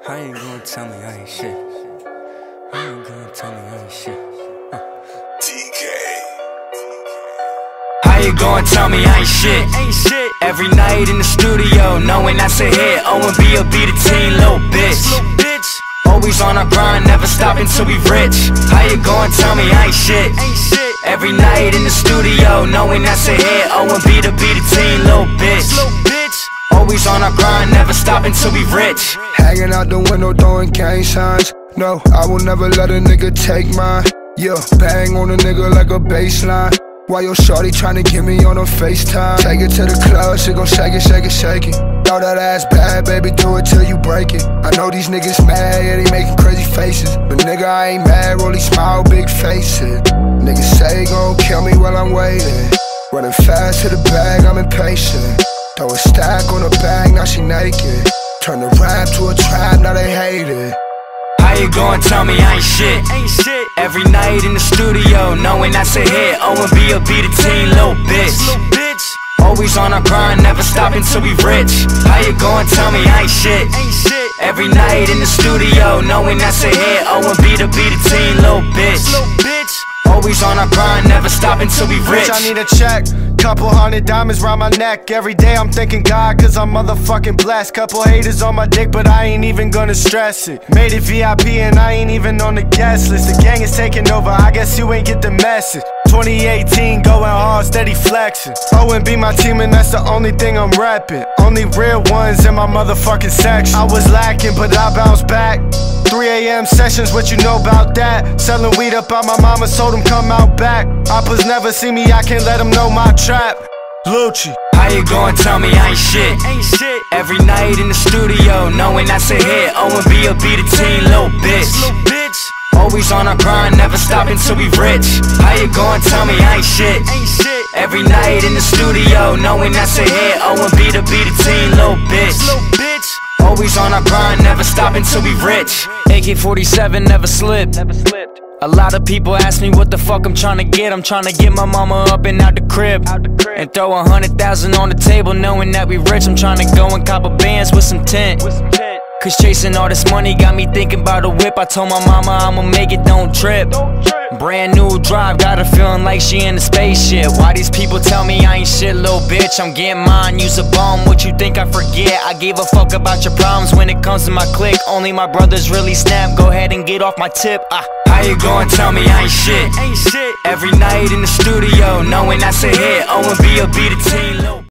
How you gonna tell me I ain't shit? How you gonna tell me I ain't shit? TK. How you gonna tell me I ain't shit? Every night in the studio, knowing that's a hit. O&B will be the team, little bitch. Always on our grind, never stopping till we rich. How you gonna tell me I ain't shit? Every night in the studio, knowing that's a hit. O&B to be the team, little bitch. Always on our grind, never stopping till we rich. Hanging out the window, throwing gang signs. No, I will never let a nigga take mine. Yeah, bang on a nigga like a baseline. Why your shorty tryna get me on a FaceTime? Take it to the club, she gon' shake it, shake it, shake it. Throw that ass bad, baby, do it till you break it. I know these niggas mad, yeah, they making crazy faces. But nigga, I ain't mad, really smile, big faces. Niggas say gon' kill me while I'm waiting. Running fast to the bag, I'm impatient. Throw a stack on her bag, now she naked. Turn the rap to a trap, now they hate it. How you gonna tell me I ain't shit? Every night in the studio, knowing that's a hit. O&B will be the team, little bitch. Always on our grind, never stopping till we rich. How you gonna tell me I ain't shit? Every night in the studio, knowing that's a hit. O&B to be the team, little bitch. Always on our grind, never stopping till we rich. Bitch, I need a check. Couple hundred diamonds round my neck. Every day I'm thanking God, cause I'm motherfucking blessed. Couple haters on my dick, but I ain't even gonna stress it. Made it VIP and I ain't even on the guest list. The gang is taking over, I guess you ain't get the message. 2018, going hard, steady flexing. O&B my team and that's the only thing I'm reppin'. Only real ones in my motherfucking section. I was lacking, but I bounced back. 3 AM sessions, what you know about that? Selling weed up out my mama, told them come out back. Oppas never see me, I can't let them know my trap. Lucci. How you gonna tell me I ain't shit? Every night in the studio, knowing that's a hit. O&B will be the team, little bitch. Always on our grind, never stopping till we rich. How you gonna tell me I ain't shit? Every night in the studio, knowing that's a hit. O&B to be the team, little bitch. Always on our grind, never stopping till we rich. AK-47 never slipped. A lot of people ask me what the fuck I'm tryna get. I'm tryna get my mama up and out the crib and throw 100,000 on the table, knowing that we rich. I'm tryna go and cop a Benz with some tint. Cause chasing all this money got me thinking about a whip. I told my mama I'ma make it, don't trip. Brand new drive, got her feeling like she in a spaceship. Why these people tell me I ain't shit, little bitch? I'm getting mine, use a bomb, what you think I forget? I gave a fuck about your problems when it comes to my clique. Only my brothers really snap, go ahead and get off my tip. How you gonna tell me I ain't shit? Every night in the studio, knowing that's a hit. O&B will be the team, little